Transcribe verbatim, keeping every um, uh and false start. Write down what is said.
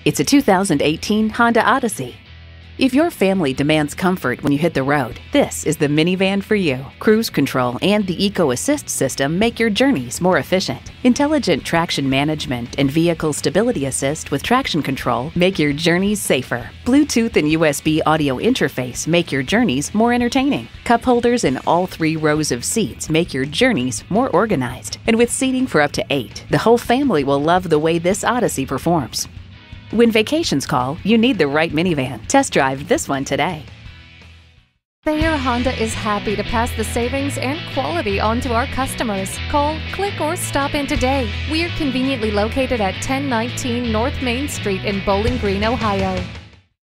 It's a two thousand eighteen Honda Odyssey. If your family demands comfort when you hit the road, this is the minivan for you. Cruise control and the Eco Assist system make your journeys more efficient. Intelligent traction management and vehicle stability assist with traction control make your journeys safer. Bluetooth and U S B audio interface make your journeys more entertaining. Cup holders in all three rows of seats make your journeys more organized. And with seating for up to eight, the whole family will love the way this Odyssey performs. When vacations call, you need the right minivan. Test drive this one today. Thayer Honda is happy to pass the savings and quality on to our customers. Call, click, or stop in today. We are conveniently located at ten nineteen North Main Street in Bowling Green, Ohio.